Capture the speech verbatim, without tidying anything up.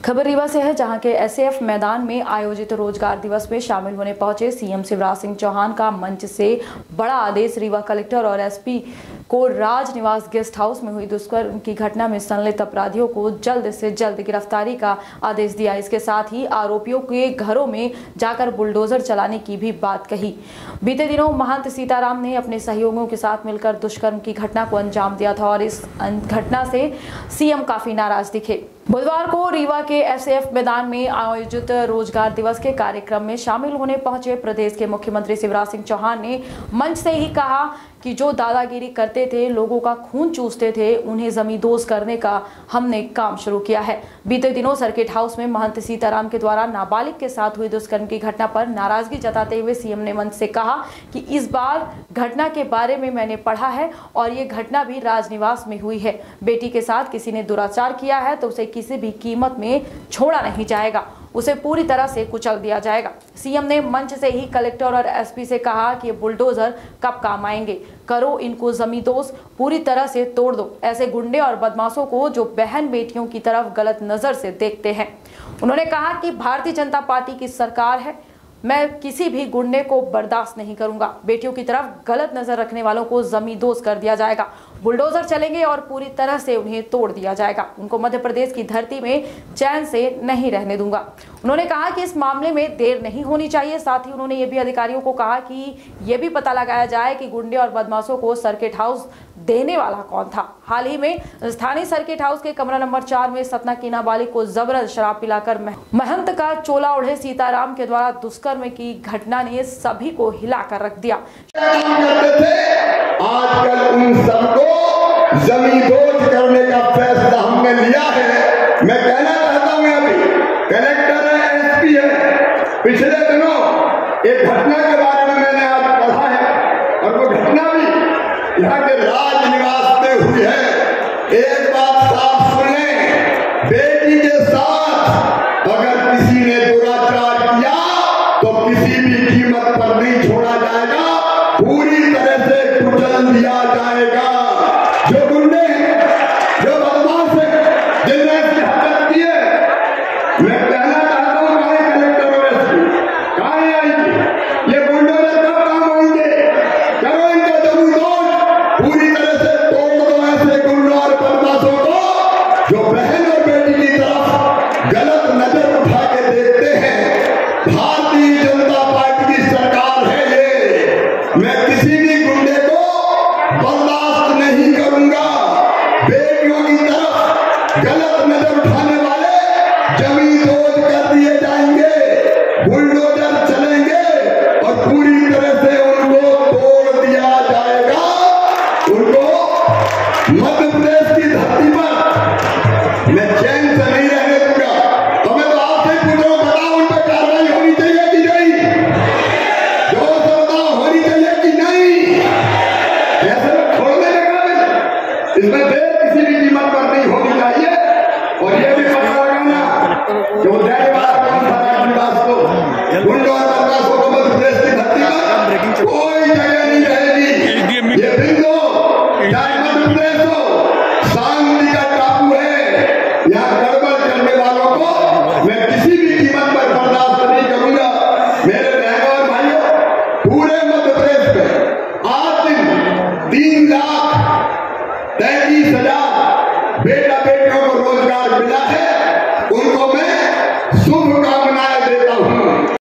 खबर रीवा से है, जहां के एसएएफ मैदान में आयोजित रोजगार दिवस में शामिल होने पहुंचे सीएम शिवराज सिंह चौहान का मंच से बड़ा आदेश। रीवा कलेक्टर और एसपी को राजनिवास गेस्ट हाउस में हुई दुष्कर्म की घटना में संलिप्त अपराधियों को जल्द से जल्द गिरफ्तारी का आदेश दिया। इसके साथ ही आरोपियों के घरों में जाकर बुलडोजर चलाने की भी बात कही। बीते दिनों महंत सीताराम ने अपने सहयोगियों के साथ मिलकर दुष्कर्म की घटना को अंजाम दिया था और इस घटना से सीएम काफी नाराज दिखे। बुधवार को रीवा के एसएएफ मैदान में आयोजित रोजगार दिवस के कार्यक्रम में शामिल होने पहुंचे प्रदेश के मुख्यमंत्री शिवराज सिंह चौहान ने मंच से ही कहा कि जो दादागिरी करते थे, लोगों का खून चूसते थे, उन्हें जमींदोज करने का हमने काम शुरू किया है। बीते दिनों सर्किट हाउस में महंत सीताराम के द्वारा नाबालिग के साथ हुई दुष्कर्म की घटना पर नाराजगी जताते हुए सीएम ने मंच से कहा कि इस बार घटना के बारे में मैंने पढ़ा है और ये घटना भी राजनिवास में हुई है। बेटी के साथ किसी ने दुराचार किया है तो उसे किसी भी कीमत में छोड़ा नहीं जाएगा, उसे पूरी तरह से कुचल दिया जाएगा। सीएम ने मंच से ही कलेक्टर और एसपी से कहा कि बुलडोजर कब काम आएंगे, करो इनको जमींदोज, पूरी तरह से तोड़ दो ऐसे गुंडे और बदमाशों को जो बहन बेटियों की तरफ गलत नजर से देखते हैं। उन्होंने कहा कि भारतीय जनता पार्टी की सरकार है, मैं किसी भी गुंडे को बर्दाश्त नहीं करूंगा। बेटियों की तरफ गलत नजर रखने वालों को जमींदोज कर दिया जाएगा, बुलडोजर चलेंगे और पूरी तरह से उन्हें तोड़ दिया जाएगा। उनको मध्य प्रदेश की धरती में चैन से नहीं रहने दूंगा। उन्होंने कहा कि इस मामले में देर नहीं होनी चाहिए। साथ ही उन्होंने ये भी अधिकारियों को कहा कि ये भी पता लगाया जाए कि गुंडे और बदमाशों को सर्किट हाउस देने वाला कौन था। हाल ही में स्थानीय सर्किट हाउस के कमरा नंबर चार में सतना की नाबालिग को जबरदस्त शराब पिलाकर महंत का चोला ओढ़े सीताराम के द्वारा दुष्कर्म की घटना ने सभी को हिलाकर रख दिया। आजकल उन सबको जमींदोज करने का फैसला हमने लिया है। मैं कहना चाहता हूँ, अभी कलेक्टर है, एसपी है, पिछले दिनों एक घटना के बारे में मैंने आज पढ़ा है और वो घटना भी यहाँ के राजनिवास में हुई है। एक बात साफ सुन लें, बेटी के साथ अगर किसी ने दुराचार किया तो किसी भी कीमत पर नहीं छोड़ा जाएगा, पूरी तरह से कुचल दिया जाएगा। जो गुंडे जो बदमाश है, जिनने ऐसी हरकत की है, मैं कहना चाहता हूँ कहाँ कलेक्टर और एसपी कहाँ आएंगे? ये बुलडोजर कब काम आएंगे? करो इनका जमींदोज, पूरी तरह से तोड़ दो ऐसे गुंडों और बदमाशों को जो बहन और बेटी की तरफ गलत नजर उठा के देखते हैं। भारतीय जनता पार्टी की सरकार है ये, मैं किसी भी गुंडे को बर्दाश्त नहीं करूंगा। बेटियों की तरफ गलत नजर उठाने वाले जमींदोज कर दिए जाएंगे, बुलडोजर चलेंगे और पूरी तरह से उनको तोड़ दिया जाएगा। उनको मध्य प्रदेश की धरती पर मैं चैन से नहीं रहने दूंगा। तो मैं तो आपसे पूछ रहा हूं, बताओ उन पर कार्रवाई होनी चाहिए कि नहीं? जो बताओ होनी चाहिए कि नहीं? ऐसे में छोड़ने लगा मैं, इसमें देर किसी भी कीमत पर नहीं होनी चाहिए। और ये भी पता लगाना जो दैनिवास कौन सा राजनिवास को गुंडों और बदमाशों को मध्य प्रदेश की धरती पर कोई जगह नहीं रहेगी। ये बिंदु चाहे मध्य प्रदेश हो, शांति का टापू है, यहाँ गड़बड़ करने वालों को मैं किसी भी कीमत पर बर्दाश्त नहीं करूंगा। मेरे बहनों और भाइयों, पूरे मध्य प्रदेश में आज दिन तीन लाख तैतीस हजार बेटा बेटियों को रोजगार मिला है। उनको मैं शुभकामनाएं